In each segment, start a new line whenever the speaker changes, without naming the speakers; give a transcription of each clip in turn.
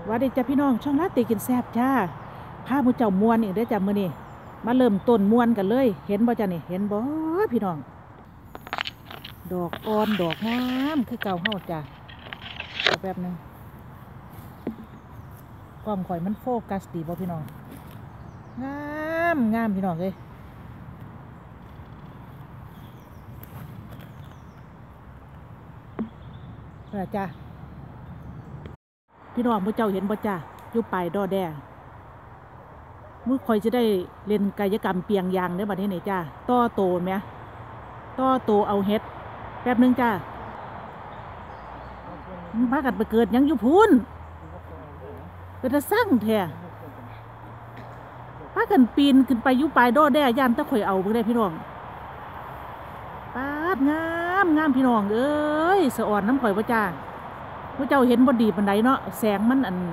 ว่าเด็กจ้าพี่น้องช่องลาตีกินแซ่บจ้าพาผู้เจ้ามวนอีกเด้อจ้ามื้อนี้มาเริ่มต้นมวนกันเลยเห็นบ่จ้านี่เห็นบ่พี่น้องดอกอ่อนดอกงามคือเก่าเฮาจ้าแบบนึงกล้องข่อยมันโฟกัสดีบ่พี่น้องงามงามพี่น้องเอ้ยนั่นจ้าพี่น้องผู้เจ้าเห็นบ่จ้าอยู่ปลายดอแดมื้อข่อยจะได้เล่นกายกรรมเปียงยางเด้อบัดนี้นี่จ้าต่อโตแม่ต่อโตเอาเฮ็ดแป๊บนึงจ้าพากันไปเกิดยังอยู่พูนเป็นตาสั่งแท้พากันปีนขึ้นไปอยู่ปลายดอแด้ย่านตะข่อยเอาเบิ่งได้พี่น้องปาดงามงามพี่น้องเอ้ยสะอ่อนน้ำข่อยบ่จ้าผู้เจ้าเห็นบ่ดีปานใดเนาะแสงมันอัน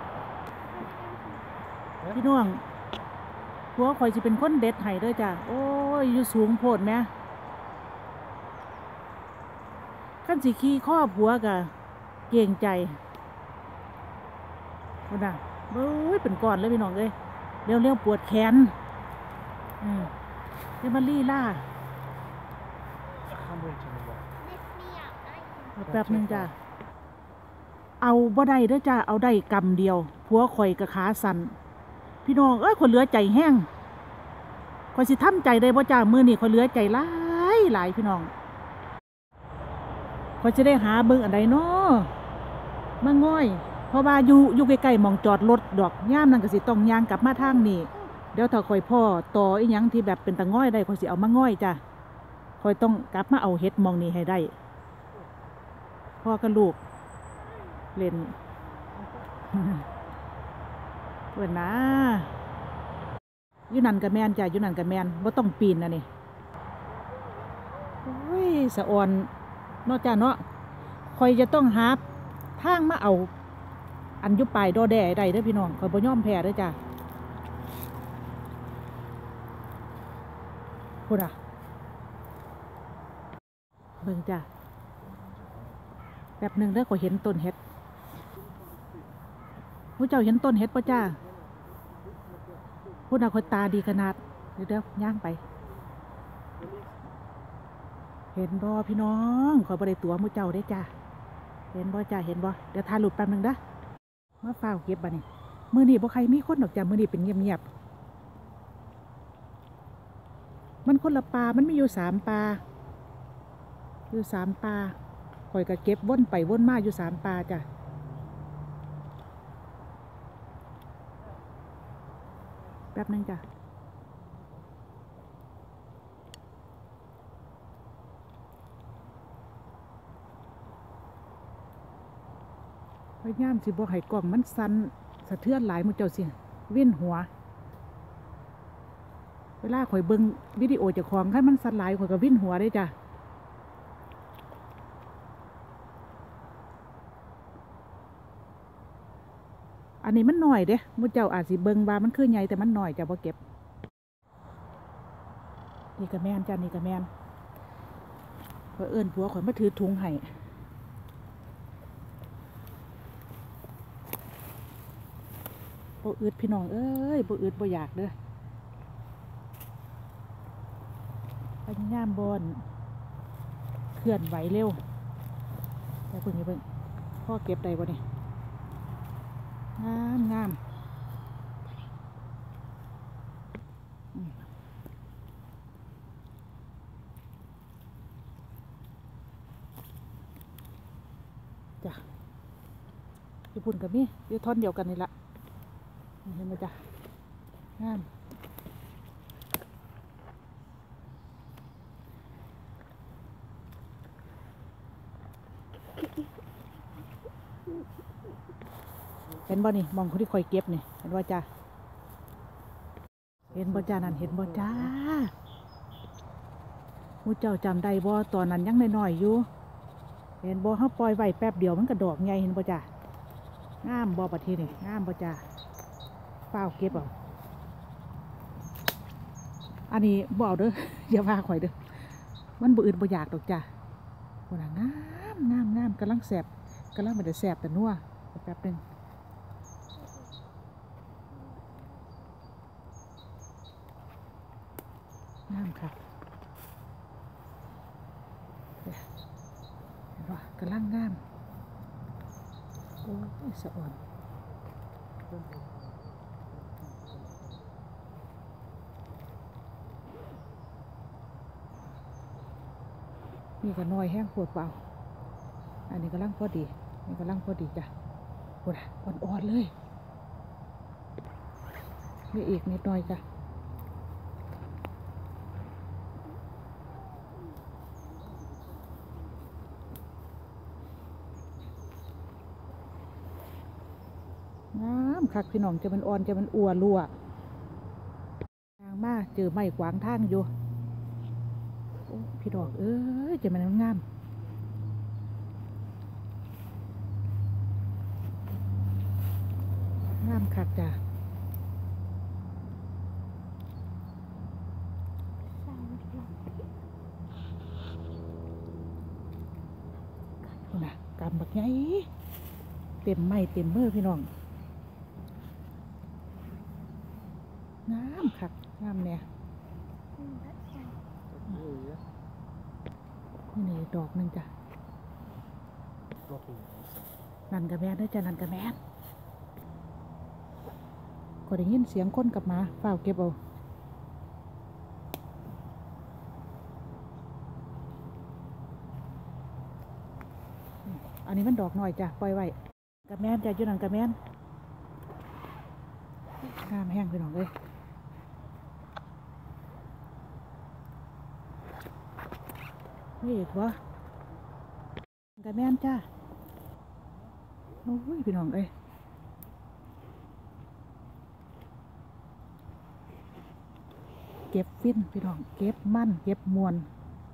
พี่น้องผัวข่อยสิเป็นคนเด็ดให้เด้อจ้าโอ้ยอยู่สูงโพดแม่คันสิขี่ข้อผัวก็เกรงใจพุ่นน่ะเบ้ยเป็นก้อนเลยพี่น้องเอ้ยเร็วๆปวดแขนเดี๋ยวมาลี่ล่าแป๊บนึงจ้าเอาบ่ได้เด้อจ้าเอาได้กำเดียวผัวข่อยกับขาสั่นพี่น้องเอ้ยคนเหลือใจแห้งข่อยสิทำใจได้บ่จ้ามื้อนี้ข่อยเหลือใจหลายหลายพี่น้องข่อยจะได้หาเบิ่งอันใดเนาะมาง่อยเพราะว่าอยู่ใกล้ๆหม่องจอดรถดอกย่ามนั่นก็สิต้องย่างกลับมาทางนี้เดี๋ยวถ้าข่อยพ่อต่ออีหยังที่แบบเป็นตะง่อยได้ข่อยสิเอามาง่อยจ้ะข่อยต้องกลับมาเอาเฮ็ดมองนี้ให้ได้พ่อกับลูกเล่นเพิ่นนะอยู่นั่นก็แม่นจ้ะอยู่นั่นก็แม่นบ่ต้องปีนนะนี่โอ้ยสะอ่อนเนาะจ้ะเนาะข่อยจะต้องหาทางมาเอาอันยุบปลายดอแด่ได้เด้อพี่น้องข่อยบ่ยอมแพ้เด้อจ้ะพูดอ่ะเบิ่งจ้ะแบบหนึ่งเด้อข่อยเห็นต้นเห็ดผู้เจ้าเห็นต้นเห็ดป่ะจ้าพูดอ่ะข่อยตาดีขนาดเดี๋ยวย่างไปเห็นบ่พี่น้องข่อยบ่ได้ตัวผู้เจ้าได้จ้ะเห็นบ่จ้าเห็นบ่เดี๋ยวถ่ายรูปแป๊บนึงเด้อมาเฝ้าเก็บบัดนี้มื้อนี้บ่ใครมีคนดอกจ้ะมื้อนี้เป็นเงียบๆมันคนละปลามันมีอยู่3 ปลาอยู่3 ปลาข่อยก็เก็บวนไปวนมาอยู่3 ปลาจ้ะแป๊บนึงจ้ะพยายามสิบ่ให้กล่องมันสั่นสะเทือนหลายมื้อเจ้าสิเวียนหัวเวลาข่อยเบิ่งวิดีโอเจ้าของคันมันสั่นหลายข่อยก็เวียนหัวเด้จ้ะอันนี้มันหน่อยเด้มื้อเจ้าอาจสิเบิ่งว่ามันคือใหญ่แต่มันหน่อยจ้ะบ่เก็บนี่ก็แม่นจ้ะนี่ก็แม่นข่อยเอิ้นผัวข่อยมาถือถุงให้บ่อึดพี่น้องเอ้ยบ่อึดบ่อยากเด้อพยายามบ่อนเคลื่อนไหวเร็วแต่เพิ่งนี่เบิ่งพ่อเก็บได้บ่นี่งามงามจ้ะญี่ปุ่นกับนี่อยู่ท่อนเดียวกันนี่ละเห็นไหมจ้ะงามเห็นบ่นี่มองคนที่คอยเก็บนี่เห็นบ่จ้ะเห็นบ่จ้านั่นเห็นบ่จ้ามูเจ้าจำได้บ่ตอนนั้นยังน้อยๆอยู่เห็นบ่เขาปล่อยไว้แป๊บเดียวมันกระดอกใหญ่เห็นบ่จ้างามบ่ประเทศนี่งามบ่จ้าเปล่าเก็บเอาอันนี้บ่เอาเด้ออย่าว่าข่อยเด้อมันบ่อื่นบ่อยากดอกจ้าบ่น่ะงามงามงามกำลังแสบกำลังมันจะแสบแต่นัวแป๊บนึงงามค่ะเห็นว่ากำลังงามโอ้ยสะอ่อนนี่ก็น้อยแห้งปวดเปล่าอันนี้กำลังพอดีนี่กำลังพอดีจ้ะปวดอ่อนๆเลยนี่อีกนิดหน่อยจ้ะงามคักพี่น้องจะมันอ่อนจะมันอัวรั่วทางมาเจอไม้ขวางทางอยู่โอ้พี่ดอกเอ้ยจะมันงามงามคักจ้ะน่ะกำบักใหญ่เต็มไม้เต็มมือพี่น้องงามคักงามเนี่ยนี่ดอกหนึ่งจ้ะนันกระแมนได้จ้ะนันกระแมนก็ได้ยินเสียงคนกลับมาเฝ้าเก็บเอาอันนี้มันดอกหน่อยจ้ะปล่อยไว้กระแมนจ้ะอยู่นันกระแมนงามแห้งพี่น้องเลยนี่อีกวะกระแมนจ้ะโอ้ยพี่น้องเอ้ยเก็บฟินพี่น้องเก็บมันเก็บมวล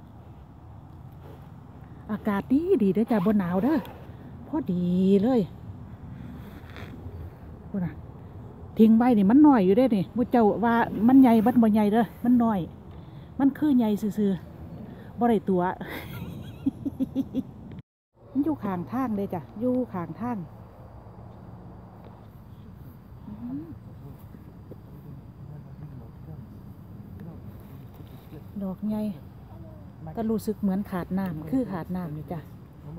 อากาศดีดีเด้อจ้ะบนหนาวเด้อพอดีเลยพูดนะทิ้งใบนี่มันน้อยอยู่เด้นี่มุเจ้าว่ามันใหญ่บัดบ่ใหญ่เด้อมันน้อยมันคือใหญ่ซื่อๆบ่ได้ตัว มันอยู่ข้างทางเลยจ้ะอยู่ข้างทางดอกใหญ่ก็รู้สึกเหมือนขาดน้ำคือขาดน้ำนี่จ้ะ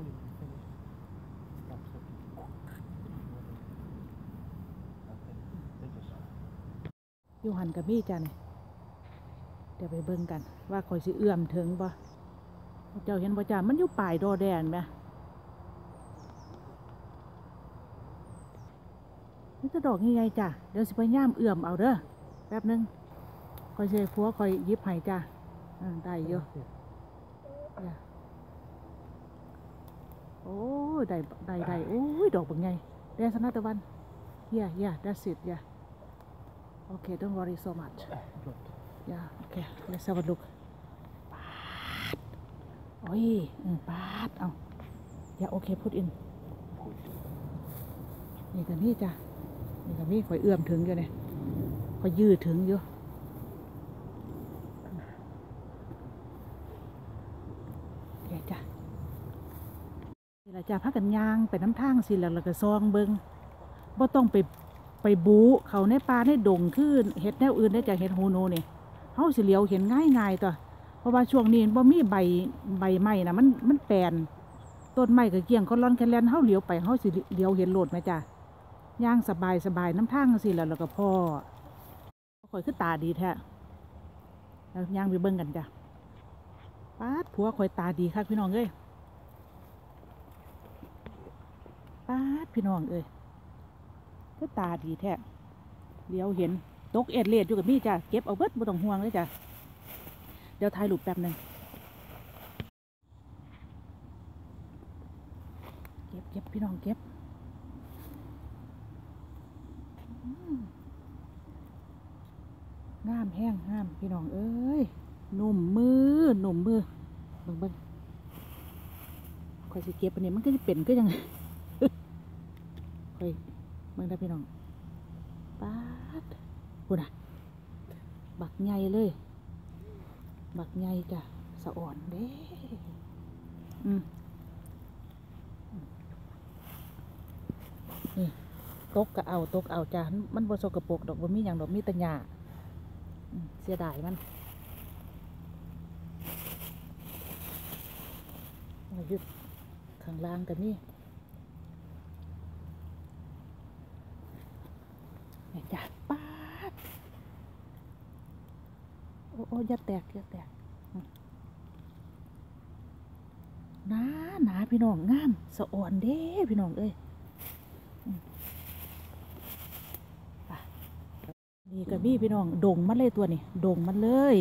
อยู่หันกับมี่จ้ะนี่เดี๋ยวไปเบิ่งกันว่าคอยสิเอื้อมถึงบ่เจ้าเห็นบ่จ้ะมันอยู่ปลายดอแดนไหมนี่จะดอกยังไงจ้ะเดี๋ยวสิไปย่ามเอื้อมเอาเด้อแป๊บนึงคอยเสียผัวคอยยิบให้จ้ะได้เยอะโอ้ยได้โอ้ยดอกเป็นไงแดนสนาตะวันyeah that's it yeah okay don't worry so much yeah okay let's have a look ปาดโอ้ยปาดเอาอย่าโอเคพูดอินนี่กันนี่จ้ะนี่กันนี่คอยเอื้อมถึงอยู่เนี่ยคอยยืดถึงอยู่เดี๋ยวจ้ะนี่แหละจ้ะพักกันยางไปน้ำทางสิแล้วก็ซองเบิงบ่ต้องไปบูเขาในป่าในดงขึ้นเห็ดแนวอื่นได้จากเห็ดฮูโนเนี่ยเฮาสิเหลียวเห็นง่ายตัวเพราะว่าช่วงนี้บ่มีใบไม้นะมันแปลนต้นไม้ก็เกี่ยงก็ร้อนแค่แลนเฮาเหลียวไปเฮาสิเหลียวเห็นโลดไหมจ้ะย่างสบายน้ำทางสิแล้วก็พ่อข่อยคือตาดีแท้แล้วย่างไปเบิ่งกันจ้ะป๊าดผัวข่อยตาดีค่ะพี่น้องเอ้ยป๊าดพี่น้องเอ้ยก็ตาดีแท้เดี๋ยวเห็นตกเอ็ดเลียดอยู่กับมี่จ้ะเก็บเอาเบิดบ่ต้องห่วงเลยจ้ะเดี๋ยวถ่ายรูปแป๊บนึงเก็บพี่น้องเก็บงามแห้งงามพี่น้องเอ้ยนุ่มมือเบิ่งค่อยสิเก็บอันนี้มันก็จะเป็นก็ยังค่อยเบิ่งได้พี่น้องป๊าดพูดนะบักใหญ่เลยบักใหญ่จ้ะสะอ่อนเด้นี่ตกก็เอาจ้ะมันบ่สกปรกดอกบ่มีหยังดอกมีแต่หญ้าเสียดายมันยึดข้างล่างกันนี่แม่จัดป้าดโอ้อย่าแตกหนาพี่น้องงามสะอ่อนเด้พี่น้องเอ้ยนี่กระบี่พี่น้องดงมันเลยตัวนี้ดงมันเลย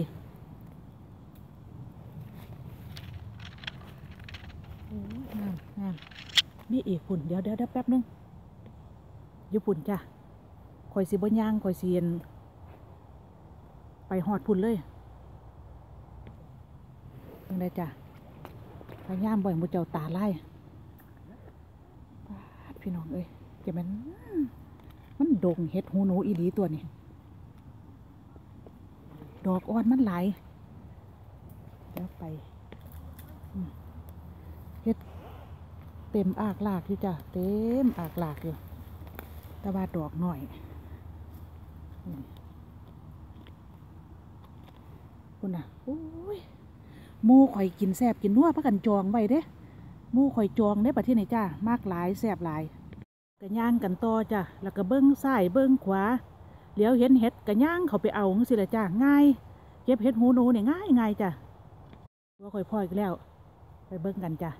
งามมีอีกปุ่นเดี๋ยวแป๊บนึงอยู่ปุ่นจ้ะคอยสิบ่ย่างคอยเสียนไปหอดปุ่นเลยยังไงจ้ะพยายามบ่อยมุเจ้าตาไล่พี่น้องเอ้ยจะมันดงเห็ดหูหนูอีหลีตัวนี้ดอกอ่อนมันไหลแล้วไปเห็ดเต็มอากลากอยู่จ้ะเต็มอากลากอยู่แต่ว่าดอกหน่อยคุณน่ะโอ้ยหมูข่อยกินแซ่บกินนัวพักกันจองไว้เด้หมูข่อยจองได้ประเทศไหนจ้ามากหลายแซ่บหลายกระย่างกันต่อจ้ะแล้วก็เบิ้งซ้ายเบิ้งขวาเดี๋ยวเห็นเห็ดกระย่างเขาไปเอาสิละจ้าง่ายเก็บเห็ดหูหนูเนี่ยง่ายจ้ะว่าข่อยพ่ออีกแล้วไปเบิ้งกันจ้ะ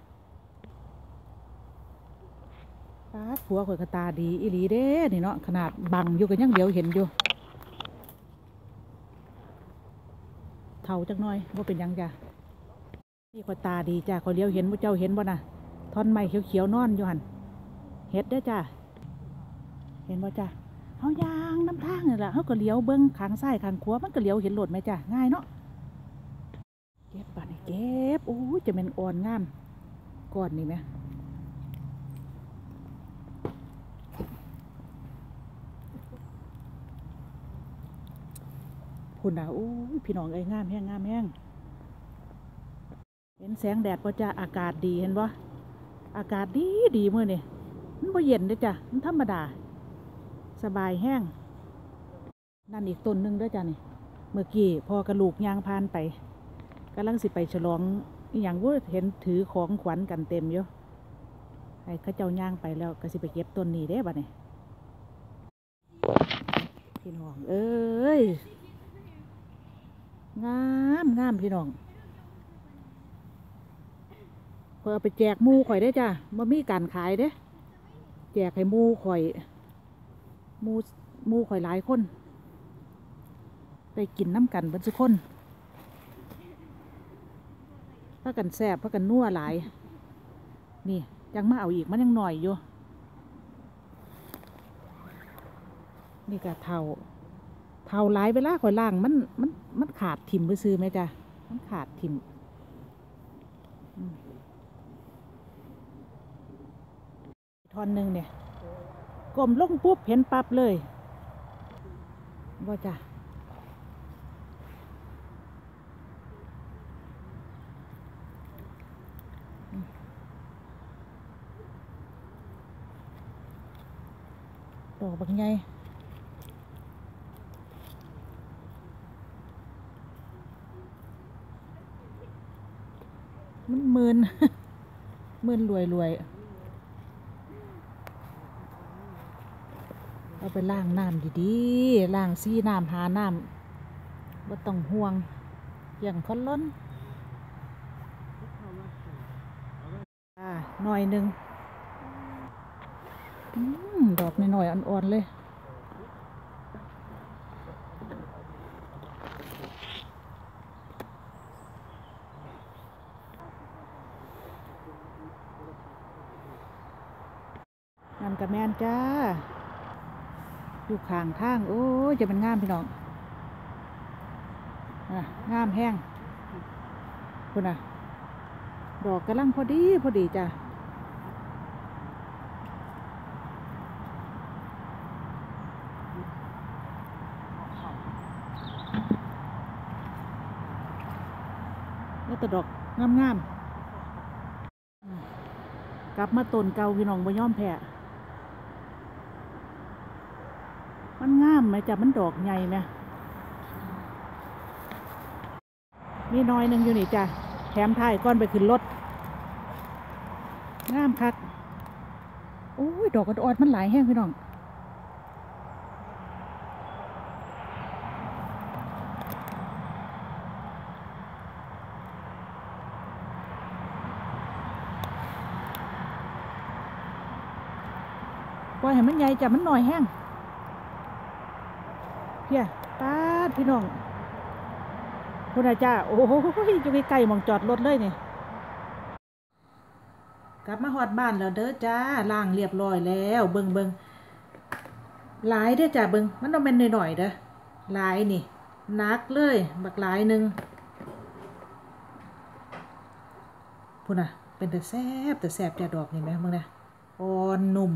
ป้าผัวข่อยกระตาดีอีหลีเด้นี่เนาะขนาดบังอยู่กันยังเดียวเห็นอยู่เท่าจักหน่อยว่าเป็นยังจ้ะนี่ข่อยตาดีจ้ะข่อยเลี้ยวเห็นว่าเจ้าเห็นบ่น่ะท่อนไม้เขียวๆนอนอยู่หันเห็ดได้จ้ะเห็นบ่จ้ะเขายางน้ำทางนี่แหละเขาก็เลี้ยวเบิ้งข้างซ้ายข้างขวามันก็เลี้ยวเห็นโหลดไหมจ้ะง่ายเนาะเก็บป่านนี้เก็บโอ้ยจะเป็นอ่อนงามก่อนนี่ไหมคุณน่ะโอ้ยพี่น้องเอ้ยงามแห้งเห็นแสงแดดป่ะจ้ะอากาศดีเห็นป่ะอากาศดีมื้อนี่มันบ่เย็นเด้อจ้ะมันธรรมดาสบายแห้งนั่นอีกต้นหนึ่งด้วยจ้ะนี่เมื่อกี้พอกระลูกยางพานไปกำลังสิไปฉลองอย่างว่าเห็นถือของขวัญกันเต็มอยู่ให้ข้าเจ้าย่างไปแล้วก็สิไปเก็บต้นนี้ได้บ่เนี่ยพี่น้องเอ้ยงามพี่น้องเพื่อไปแจกหมูข่อยได้จ้ะบ่มีการขายเด้แจกให้หมูข่อยหมูข่อยหลายคนได้กินน้ำกันเบิดทุกคนพากันแซ่บพากันนัวหลายนี่ยังมาเอาอีกมันยังหน่อยอยู่นี่ก็เท่าหลายเวลาข่อยล่างมันขาดถิ่มไปซื้อไหมจ้ะมันขาดถิ่มท่อนหนึ่งเนี่ยก้มลงปุ๊บเห็นปั๊บเลยว่าจ้ะดอกบางใหญ่มันหมื่น รวยเอาไปล้างน้ำดีๆล้างซีน้ำหาน้ำไม่ต้องห่วงอย่างคนล้นหน่อยหนึ่งดอกหน่อยๆอ่อนๆเลยนั่นกับแมนจ้าอยู่ข้างทางโอ้ยจะเป็นงามพี่น้องงามแห้งคุณน่ะดอกกำลังพอดีจ้ะแล้วแต่ดอกงามกลับมาต้นเก่าพี่น้องบ่ยอมแพ้มันงามไหมจ้ะมันดอกใหญ่ไหมมีน้อยหนึ่งอยู่นี่จ้ะแถมท้ายก้อนไปขึ้นรถงามคักโอ้ยดอกกระออดมันหลายแห้งพี่น้องปล่อยให้มันใหญ่จ้ะมันหน่อยแห้งเพี้ยป้าดพี่น้องคุณอาจ้าโอ้ยอยู่ใกล้ๆมองจอดรถเลยนี่กลับมาฮอดบ้านแล้วเด้อจ้าล้างเรียบร้อยแล้วเบิ่งหลายเด้อจ้าเบิ่งมันต้องเป็นหน่อยๆเด้อหลายนี่นักเลยบักหลายหนึ่งพุ่นน่ะเป็นแต่แซ่บจ้าดอกนี่ไหมมึงนะอ่อนนุ่ม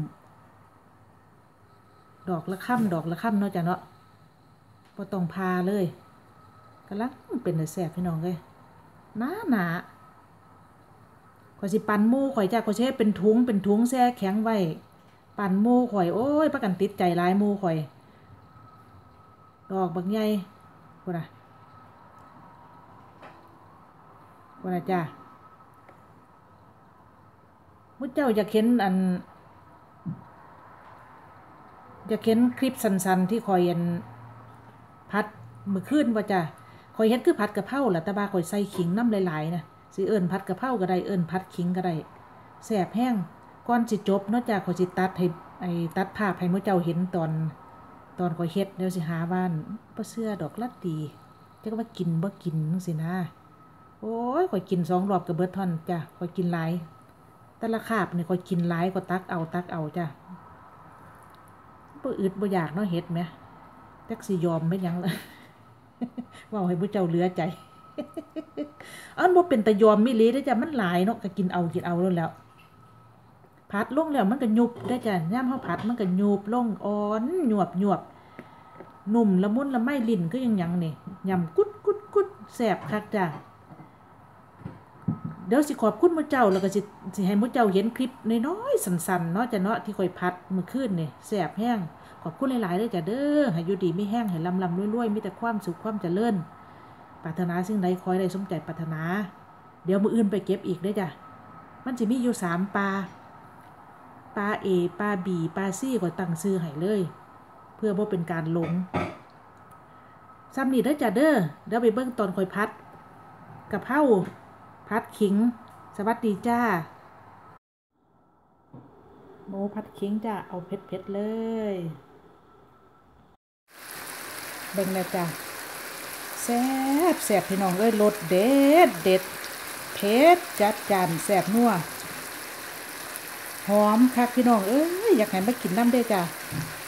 ดอกละค่ำเนาะจ้ะเนาะบ่ต้องพาเลยกำลังเป็นแต่แซ่บพี่น้องเลยหนาข่อยสิปั่นหมู่ข่อยจ้ะข่อยสิเฮ็ดเป็นถุงแช่แข็งไว้ปั่นหมู่ข่อยโอ้ยประกันติดใจหลายหมู่ข่อยดอกบักใหญ่พุ่นน่ะจ้ะมุเจ้าอยากเห็นอยากเห็นคลิปสั้นๆที่ข่อยพัดมื้อคืนว่าจ้ะข่อยเฮ็ดคือผัดกะเพราล่ะแต่ว่าข่อยใส่ขิงน้ำหลายๆนะสิเอิ้นผัดกะเพราก็ได้เอิ้นผัดขิงก็ได้แซ่บแห้งก่อนสิจบเนาะจ้ะข่อยสิตัดให้ตัดภาพให้มื้อเจ้าเห็นตอนข่อยเฮ็ดเดี๋ยวสิหาว่าบ่เชื่อดอกลัดดีจักว่ากินบ่กินจังซี่นะโอ้ยข่อยกิน2รอบก็เบิดท่อนจ้ะข่อยกินหลายแต่ละคาบนี่ข่อยกินหลายก็ตักเอาจ้ะบ่อึดบ่อยากเนาะเฮ็ดแหมจักสิยอมเป็นหยังล่ะ ว่าให้ผู้เจ้าเหลือใจอันบ่เป็นตะยอมมิลีเด้อจ้ะมันหลายเนาะก็กินเอาแล้วผัดลงแล้วมันก็ยุบได้จ้ะยามเฮาผัดมันก็ยุบลงอ่อนหยวบนุ่มละมุนละไมลิ้นคือหยังนี่ยำกุดแซ่บคักจ้ะเดี๋ยวสิขอบคุณมื้อเจ้าแล้วก็สิให้มื้อเจ้าเห็นคลิปน้อยๆสั้นๆเนาะจ้ะเนาะที่ค่อยผัดมื้อคืนนี่แซ่บแห้งขอบคุณหลายๆเลยจ้ะเด้อให้อยู่ดีมีแห้งให้ลำรวยๆมีแต่ความสุขความเจริญปรารถนาสิ่งใดขอให้ได้สมใจปรารถนาเดี๋ยวมื้ออื่นไปเก็บอีกเด้อจ้ะมันสิมีอยู่3ปลาA ปลา B ปลา C ก็ตั้งชื่อให้เลยเพื่อบ่เป็นการหลงซ้ำนี่เด้อจ้ะเด้อเดี๋ยวไปเบิ่งตอนค่อยผัดกะเพราผัดขิงสวัสดีจ้าหมูผัดขิงจ้ะเอาเผ็ดๆเลยเบิ่งแล้วจ้ะแซ่บพี่น้องเอ้ยรสเด็ดเผ็ดจัดจานแซ่บนัวหอมคักพี่น้องเอ้ยอยากให้มากินน้ำเด้อจ้ะ